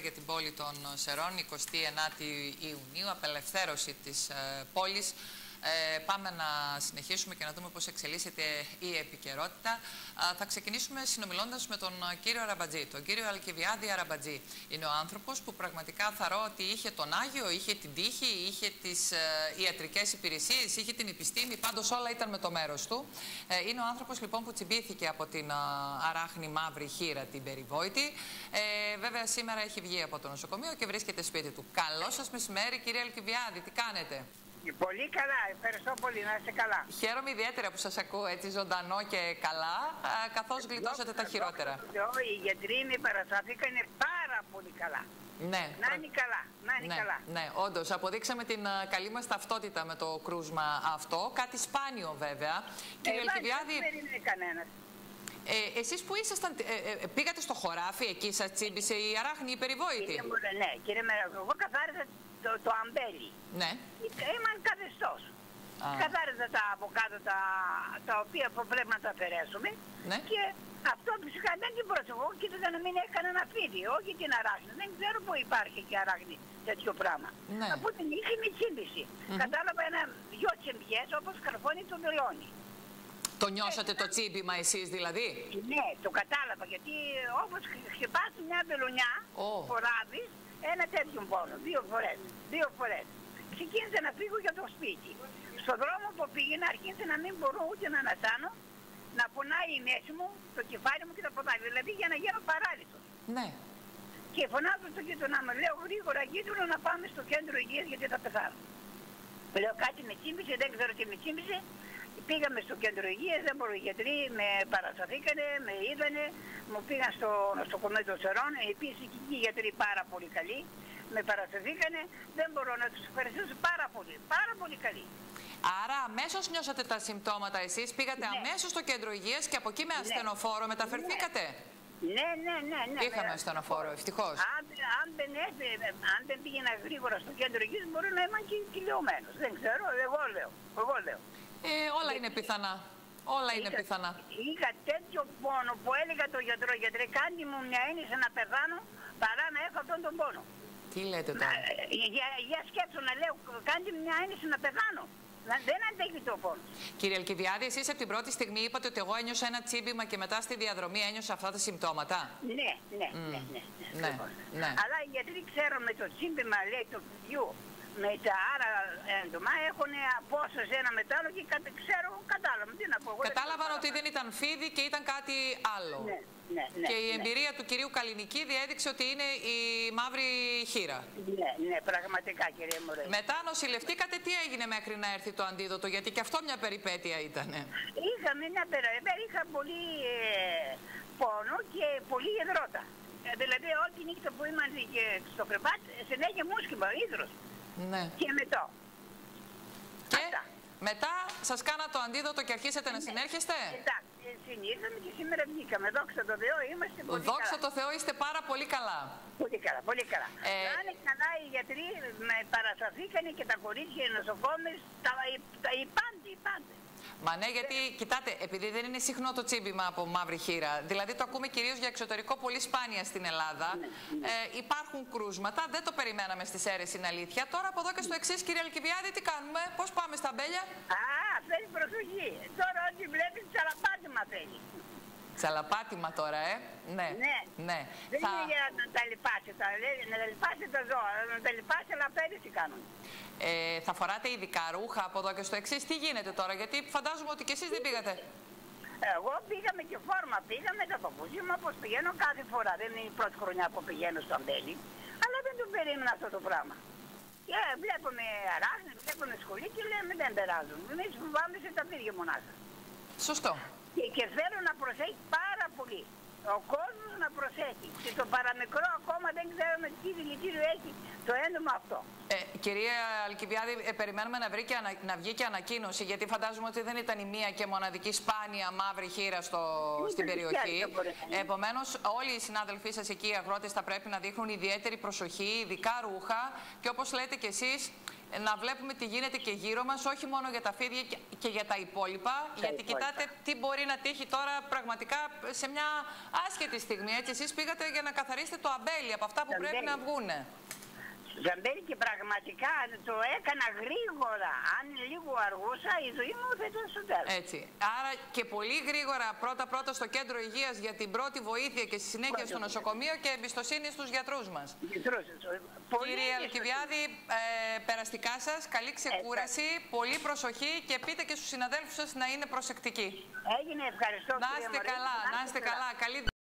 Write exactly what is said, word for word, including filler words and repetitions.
για την πόλη των Σερών, εικοστή ενάτη Ιουνίου, απελευθέρωση της ε, πόλης. Ε, πάμε να συνεχίσουμε και να δούμε πώς εξελίσσεται η επικαιρότητα. Α, θα ξεκινήσουμε συνομιλώντας με τον κύριο Αραμπατζή, τον κύριο Αλκιβιάδη Αραμπατζή. Είναι ο άνθρωπος που πραγματικά θαρώ ότι είχε τον Άγιο, είχε την τύχη, είχε τις ε, ιατρικές υπηρεσίες, είχε την επιστήμη, πάντως όλα ήταν με το μέρος του. Ε, είναι ο άνθρωπος λοιπόν που τσιμπήθηκε από την α, αράχνη μαύρη χήρα, την περιβόητη. Ε, βέβαια σήμερα έχει βγει από το νοσοκομείο και βρίσκεται σπίτι του. Καλό σας μεσημέρι κύριε Αλκιβιάδη, τι κάνετε? Πολύ καλά, ευχαριστώ πολύ, να είστε καλά. Χαίρομαι ιδιαίτερα που σας ακούω έτσι ζωντανό και καλά, καθώς γλιτώσατε τα χειρότερα. Οι γιατροί με παρασταθήκαν πάρα πολύ καλά. Ναι. Να είναι καλά, να είναι ναι, καλά. Ναι, όντως, αποδείξαμε την καλή μας ταυτότητα με το κρούσμα αυτό, κάτι σπάνιο βέβαια. Κύριε Αλκιβιάδη, δεν περίμενε κανένας. Ε, εσείς που ήσασταν, ε, ε, πήγατε στο χωράφι, εκεί σας τσίμπησε η αράχνη, η περιβόητη? Κύριε μου, ναι, κύριε Μεράκο, εγώ καθάριζα το, το αμπέλι. Ναι. Ήμαν καθεστώς. Καθάριζα τα από κάτω τα, τα οποία πρέπει να τα αφαιρέσουμε. Ναι. Και αυτό φυσικά δεν την πρόσεχω, κοίταζα να μην έκανε ένα φίδι, όχι την αράχνη. Δεν ξέρω πού υπάρχει και αράχνη τέτοιο πράγμα. Ναι. Από την είχε με τσίμπηση. Mm-hmm. Κατάλαβα ένα δυο τσιμπιές όπως καρφώνει το βελόνι. Το νιώσατε το τσίμπημα εσείς δηλαδή? Ναι, το κατάλαβα, γιατί όπως χτυπάς μια βελονιά, oh. φοράδεις ένα τέτοιο πόνο, δύο φορές, δύο φορές. Ξεκίνησα να φύγω για το σπίτι. Στον δρόμο που πήγαινα άρχισε να μην μπορώ ούτε να ανασάνω, να πονάει η μέση μου, το κεφάλι μου και τα ποδάρια, δηλαδή για να γίνω παράλυτος. Ναι. Και φωνάζω στο γείτονα μου, λέω γρήγορα γείτονο να πάμε στο κέντρο υγείας γιατί θα πεθάνω. Λέω κάτι με τσίμπησε, δεν ξέρω τι με τσίμπησε. Πήγαμε στο κέντρο υγείας, δεν μπορούν οι γιατροί, με παρασταθήκανε, με είδανε, μου πήγαν στο νοσοκομείο των Σερών, επίσης και οι γιατροί πάρα πολύ καλοί, με παρασταθήκανε, δεν μπορώ να τους ευχαριστήσω πάρα πολύ, πάρα πολύ καλοί. Άρα αμέσως νιώσατε τα συμπτώματα εσείς, πήγατε ναι. αμέσως στο κέντρο υγείας και από εκεί με ασθενοφόρο ναι. μεταφερθήκατε? Ναι, ναι, ναι. ναι Είχαμε ναι. ασθενοφόρο, ευτυχώς. Αν, αν, δεν έφε, αν δεν πήγαινα γρήγορα στο κέντρο υγείας μπορεί να ήμουν και κυλιωμένος, δεν ξέρω, εγώ λέω, εγώ λέω. Ε, όλα είναι πιθανά. Όλα είναι είχα, πιθανά. Είχα τέτοιο πόνο που έλεγα το γιατρό, γιατρέ, κάντε μου μια έννοια να πεθάνω παρά να έχω αυτόν τον πόνο. Τι λέτε τώρα? Να, για, για σκέψω να λέω, κάντε μου μια έννοια να πεθάνω. Να, δεν αντέχει το πόνο. Κύριε Αλκιβιάδη, εσείς από την πρώτη στιγμή είπατε ότι εγώ ένιωσα ένα τσίμπημα και μετά στη διαδρομή ένιωσα αυτά τα συμπτώματα. Ναι, ναι, mm. ναι, ναι, ναι, ναι. Αλλά οι γιατροί ξέρουν με το τσίμπημα, λέει, το παιδιού, με τα άρα έντομα έχουν απόσταση ένα μετάλλο και κα, ξέρω, κατάλαβα. Τι να πω, κατάλαβαν ότι δεν ήταν φίδι και ήταν κάτι άλλο. Ναι, ναι, ναι, και η ναι. εμπειρία του κυρίου Καλλινική διέδειξε ότι είναι η μαύρη χήρα. Ναι, ναι, πραγματικά κύριε Μωρέ. Μετά νοσηλευτήκατε, τι έγινε μέχρι να έρθει το αντίδοτο, γιατί και αυτό μια περιπέτεια ήταν? Είχαμε μια περιπέτεια, είχα πολύ ε, πόνο και πολύ υδρότα. Ε, δηλαδή όλη νύχτα που ήμουν στο κρεβάτι, συνέχεια μουσκευα, ύδρος. Ναι. Και μετά. Και Αυτά. μετά σας κάνα το αντίδοτο και αρχίσατε ναι. να συνέρχεστε? Εντάξει, συνήθαμε και σήμερα βγήκαμε. Δόξα τω Θεώ, είμαστε πολύ Δόξα καλά. Δόξα τω Θεώ, είστε πάρα πολύ καλά. Πολύ καλά, πολύ καλά. Ε... Να είναι καλά οι γιατροί, με παρασταθήκανε και τα κορίτσια, οι νοσοκόμες, τα, τα, οι πάντες, οι πάντες. Μα ναι, γιατί κοιτάτε, επειδή δεν είναι συχνό το τσίμπημα από μαύρη χήρα, δηλαδή το ακούμε κυρίως για εξωτερικό πολύ σπάνια στην Ελλάδα, ναι, ναι. Ε, υπάρχουν κρούσματα, δεν το περιμέναμε στις αίρες, είναι αλήθεια. Τώρα από εδώ και στο εξής, κύριε Αλκιβιάδη, τι κάνουμε, πώς πάμε στα αμπέλια? Α, θέλει προσοχή. Τώρα ό,τι βλέπει τσαλαπάτημα θέλει. Τσαλαπάτημα τώρα, ε. Ναι. Ναι. ναι. Δεν Θα... είναι για να τα λιπάσει, τα, να τα λιπάσει τα ζώα, να τα λιπάσει, αλλά πέρυσι κάνουν. Ε, θα φοράτε ειδικά ρούχα από εδώ και στο εξής, τι γίνεται τώρα, γιατί φαντάζομαι ότι και εσείς δεν πήγατε. Εγώ πήγαμε και φόρμα, πήγαμε τα παπούτσια μου όπως πηγαίνω κάθε φορά. Δεν είναι η πρώτη χρονιά που πηγαίνω στο αμπέλι, αλλά δεν το περίμενα αυτό το πράγμα. Και βλέπουμε αράχνη, βλέπουμε σχολή και λέμε δεν περάζουν. Εμείς φοβάμαι σε τα πύρια μονάχα. Σωστό. Και, και θέλω να προσέχει πάρα πολύ. Ο κόσμος να προσέχει. Και το παραμικρό ακόμα δεν ξέρουμε τι δηλητήριο έχει το έντομα αυτό. Ε, κυρία Αλκιβιάδη, ε, περιμένουμε να, βρει και ανα, να βγει και ανακοίνωση, γιατί φαντάζομαι ότι δεν ήταν η μία και μοναδική σπάνια μαύρη χήρα στο, στην περιοχή. Επομένως, όλοι οι συνάδελφοί σας εκεί, οι αγρότες, θα πρέπει να δείχνουν ιδιαίτερη προσοχή, ειδικά ρούχα και όπως λέτε κι εσείς, να βλέπουμε τι γίνεται και γύρω μας, όχι μόνο για τα φίδια και για τα υπόλοιπα, τα γιατί υπόλοιπα. Κοιτάτε τι μπορεί να τύχει τώρα πραγματικά σε μια άσχετη στιγμή. Έτσι, εσείς πήγατε για να καθαρίσετε το αμπέλι από αυτά που Ζαμπέλι. πρέπει να βγούνε. Ζαμπέλι, και πραγματικά το έκανα γρήγορα. Αν λίγο αργούσα, η ζωή μου θα ήταν στο τέλος. Έτσι. Άρα και πολύ γρήγορα πρώτα-πρώτα στο κέντρο υγείας για την πρώτη βοήθεια και στη συνέχεια Πρώτη στο νοσοκομείο και εμπιστοσύνη στους γιατρούς μας. Κύριε Αλκιβιάδη, ε, περαστικά σας, καλή ξεκούραση, ε, πολύ προσοχή και πείτε και στους συναδέλφους σας να είναι προσεκτικοί. Έγινε, ευχαριστώ. Να είστε καλά, να είστε καλά. Καλή